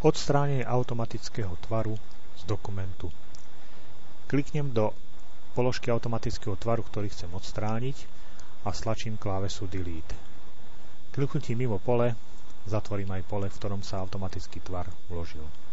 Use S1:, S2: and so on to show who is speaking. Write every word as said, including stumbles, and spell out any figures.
S1: Odstránenie automatického tvaru z dokumentu. Kliknem do položky automatického tvaru, ktorý chcem odstrániť a stlačím klávesu Delete. Kliknutím mimo pole zatvorím aj pole, v ktorom sa automatický tvar uložil.